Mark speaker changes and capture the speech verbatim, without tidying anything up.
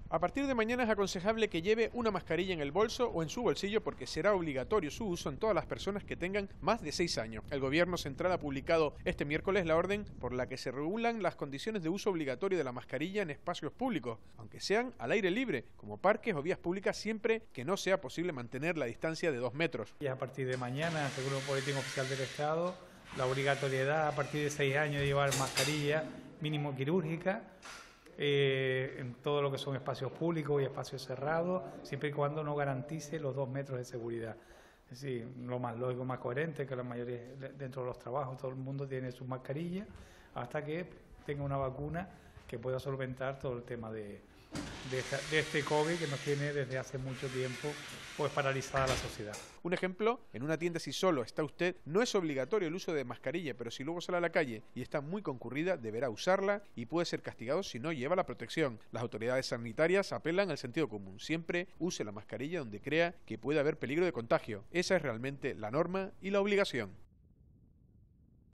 Speaker 1: A partir de mañana es aconsejable que lleve una mascarilla en el bolso o en su bolsillo porque será obligatorio su uso en todas las personas que tengan más de seis años. El Gobierno Central ha publicado este miércoles la orden por la que se regulan las condiciones de uso obligatorio de la mascarilla en espacios públicos, aunque sean al aire libre, como parques o vías públicas, siempre que no sea posible mantener la distancia de dos metros.
Speaker 2: Y a partir de mañana, según el Boletín Oficial del Estado, la obligatoriedad a partir de seis años de llevar mascarilla mínimo quirúrgica eh, en todo lo que son espacios públicos y espacios cerrados, siempre y cuando no garantice los dos metros de seguridad. Es decir, lo más lógico, más coherente, que la mayoría dentro de los trabajos todo el mundo tiene sus mascarillas hasta que tenga una vacuna que pueda solventar todo el tema de, de, esta, de este COVID que nos tiene desde hace mucho tiempo pues paralizada la sociedad.
Speaker 1: Un ejemplo, en una tienda si solo está usted, no es obligatorio el uso de mascarilla, pero si luego sale a la calle y está muy concurrida, deberá usarla y puede ser castigado si no lleva la protección. Las autoridades sanitarias apelan al sentido común. Siempre use la mascarilla donde crea que puede haber peligro de contagio. Esa es realmente la norma y la obligación.